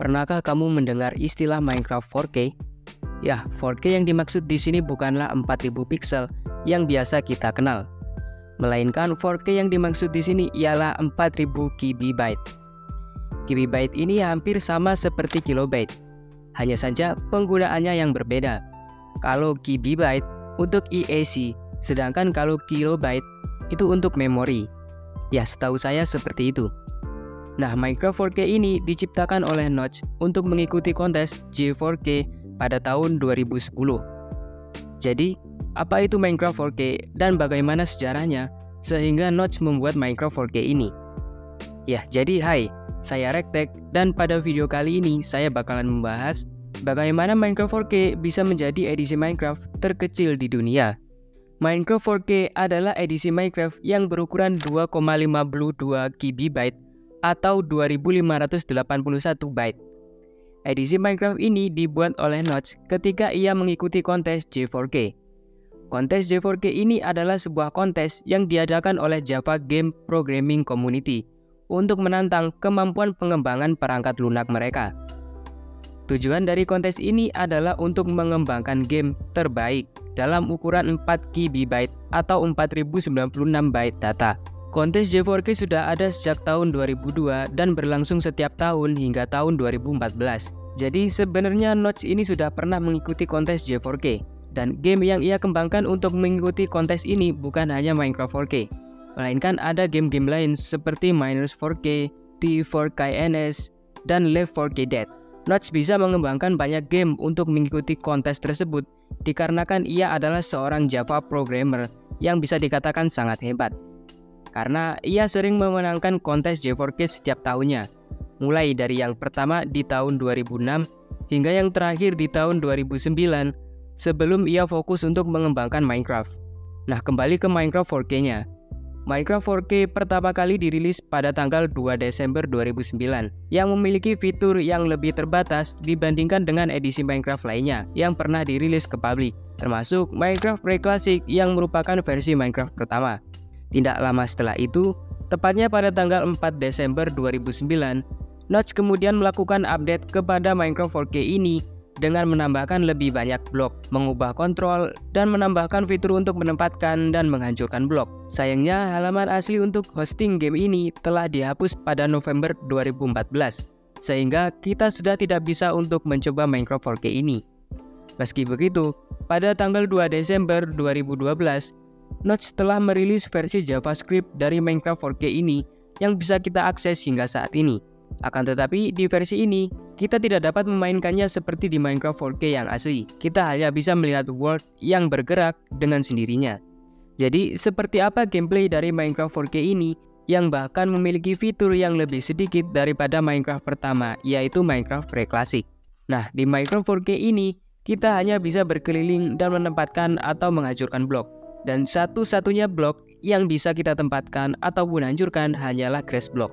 Pernahkah kamu mendengar istilah Minecraft 4K? Ya, 4K yang dimaksud di sini bukanlah 4000 pixel yang biasa kita kenal, melainkan 4K yang dimaksud di sini ialah 4000 kibibyte. Kibibyte ini hampir sama seperti kilobyte, hanya saja penggunaannya yang berbeda. Kalau kibibyte untuk EAC, sedangkan kalau kilobyte itu untuk memori. Ya, setahu saya seperti itu. Nah, Minecraft 4K ini diciptakan oleh Notch untuk mengikuti kontes J4K pada tahun 2010. Jadi, apa itu Minecraft 4K dan bagaimana sejarahnya sehingga Notch membuat Minecraft 4K ini? Ya, jadi saya Rektek dan pada video kali ini saya bakalan membahas bagaimana Minecraft 4K bisa menjadi edisi Minecraft terkecil di dunia. Minecraft 4K adalah edisi Minecraft yang berukuran 2,52 kibibyte atau 2581 byte. Edisi Minecraft ini dibuat oleh Notch ketika ia mengikuti kontes J4K. Kontes J4K ini adalah sebuah kontes yang diadakan oleh Java Game Programming Community untuk menantang kemampuan pengembangan perangkat lunak mereka. Tujuan dari kontes ini adalah untuk mengembangkan game terbaik dalam ukuran 4 kibibyte atau 4096 byte data. Kontes J4K sudah ada sejak tahun 2002 dan berlangsung setiap tahun hingga tahun 2014. Jadi sebenarnya Notch ini sudah pernah mengikuti kontes J4K. Dan game yang ia kembangkan untuk mengikuti kontes ini bukan hanya Minecraft 4K, melainkan ada game-game lain seperti Miners 4K, T4KNS, dan Left 4K Dead. Notch bisa mengembangkan banyak game untuk mengikuti kontes tersebut dikarenakan ia adalah seorang Java programmer yang bisa dikatakan sangat hebat. Karena ia sering memenangkan kontes J4K setiap tahunnya, mulai dari yang pertama di tahun 2006 hingga yang terakhir di tahun 2009 sebelum ia fokus untuk mengembangkan Minecraft. Nah, kembali ke Minecraft 4K-nya. Minecraft 4K pertama kali dirilis pada tanggal 2 Desember 2009 yang memiliki fitur yang lebih terbatas dibandingkan dengan edisi Minecraft lainnya yang pernah dirilis ke publik, termasuk Minecraft Pre-Classic yang merupakan versi Minecraft pertama. Tidak lama setelah itu, tepatnya pada tanggal 4 Desember 2009, Notch kemudian melakukan update kepada Minecraft 4K ini dengan menambahkan lebih banyak blok, mengubah kontrol, dan menambahkan fitur untuk menempatkan dan menghancurkan blok. Sayangnya, halaman asli untuk hosting game ini telah dihapus pada November 2014, sehingga kita sudah tidak bisa untuk mencoba Minecraft 4K ini. Meski begitu, pada tanggal 2 Desember 2012, Notch telah merilis versi JavaScript dari Minecraft 4K ini yang bisa kita akses hingga saat ini. Akan tetapi di versi ini, kita tidak dapat memainkannya seperti di Minecraft 4K yang asli. Kita hanya bisa melihat world yang bergerak dengan sendirinya. Jadi seperti apa gameplay dari Minecraft 4K ini yang bahkan memiliki fitur yang lebih sedikit daripada Minecraft pertama, yaitu Minecraft Pre-Classic. Nah, di Minecraft 4K ini, kita hanya bisa berkeliling dan menempatkan atau menghancurkan blok. Dan satu-satunya blok yang bisa kita tempatkan ataupun hancurkan hanyalah grass block.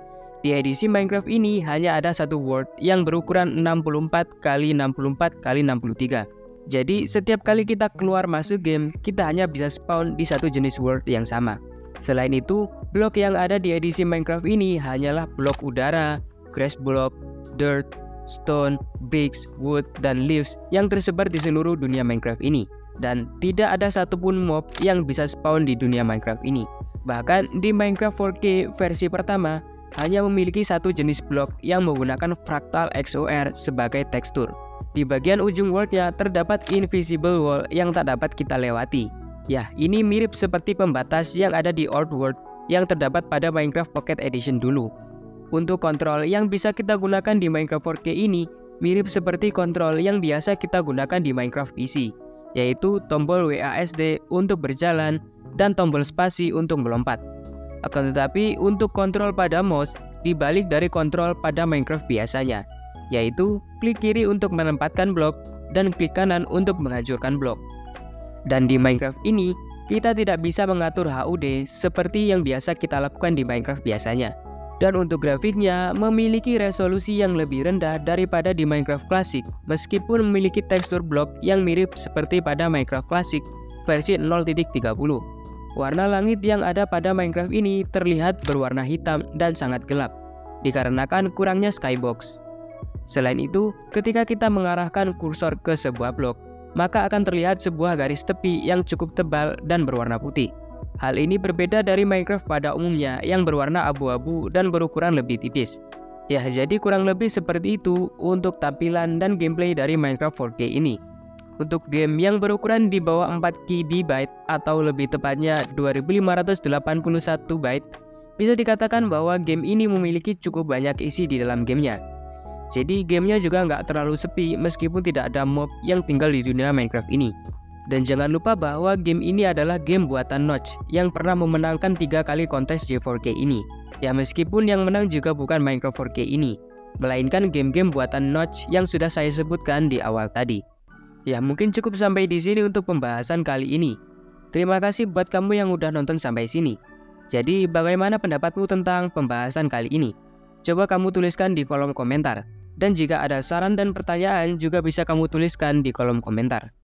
Di edisi Minecraft ini hanya ada satu world yang berukuran 64 x 64 x 63. Jadi setiap kali kita keluar masuk game, kita hanya bisa spawn di satu jenis world yang sama. Selain itu, blok yang ada di edisi Minecraft ini hanyalah blok udara, grass block, dirt, stone, bricks, wood, dan leaves yang tersebar di seluruh dunia Minecraft ini. Dan tidak ada satupun mob yang bisa spawn di dunia Minecraft ini. Bahkan di Minecraft 4K versi pertama hanya memiliki satu jenis blok yang menggunakan fractal XOR sebagai tekstur. Di bagian ujung worldnya terdapat invisible wall yang tak dapat kita lewati. Ya, ini mirip seperti pembatas yang ada di Old World yang terdapat pada Minecraft Pocket Edition dulu. Untuk kontrol yang bisa kita gunakan di Minecraft 4K ini mirip seperti kontrol yang biasa kita gunakan di Minecraft PC, yaitu tombol WASD untuk berjalan dan tombol spasi untuk melompat. Akan tetapi untuk kontrol pada mouse dibalik dari kontrol pada Minecraft biasanya, yaitu klik kiri untuk menempatkan blok dan klik kanan untuk menghancurkan blok. Dan di Minecraft ini, kita tidak bisa mengatur HUD seperti yang biasa kita lakukan di Minecraft biasanya. Dan untuk grafiknya memiliki resolusi yang lebih rendah daripada di Minecraft Classic, meskipun memiliki tekstur blok yang mirip seperti pada Minecraft Classic versi 0.30. Warna langit yang ada pada Minecraft ini terlihat berwarna hitam dan sangat gelap, dikarenakan kurangnya skybox. Selain itu, ketika kita mengarahkan kursor ke sebuah blok, maka akan terlihat sebuah garis tepi yang cukup tebal dan berwarna putih. Hal ini berbeda dari Minecraft pada umumnya yang berwarna abu-abu dan berukuran lebih tipis. Ya, jadi kurang lebih seperti itu untuk tampilan dan gameplay dari Minecraft 4K ini. Untuk game yang berukuran di bawah 4 KB atau lebih tepatnya 2581 byte, bisa dikatakan bahwa game ini memiliki cukup banyak isi di dalam gamenya. Jadi gamenya juga nggak terlalu sepi meskipun tidak ada mob yang tinggal di dunia Minecraft ini. Dan jangan lupa bahwa game ini adalah game buatan Notch yang pernah memenangkan 3 kali kontes J4K ini. Ya, meskipun yang menang juga bukan Minecraft 4K ini, melainkan game-game buatan Notch yang sudah saya sebutkan di awal tadi. Ya, mungkin cukup sampai di sini untuk pembahasan kali ini. Terima kasih buat kamu yang udah nonton sampai sini. Jadi, bagaimana pendapatmu tentang pembahasan kali ini? Coba kamu tuliskan di kolom komentar. Dan jika ada saran dan pertanyaan juga bisa kamu tuliskan di kolom komentar.